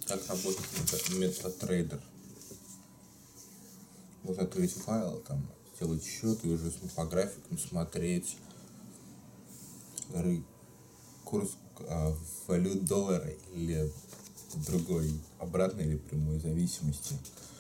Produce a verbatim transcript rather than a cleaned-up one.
Как работает MetaTrader. Можно открыть файл, там, сделать счет и уже по графикам смотреть курс а, валют доллара или другой обратной или прямой зависимости.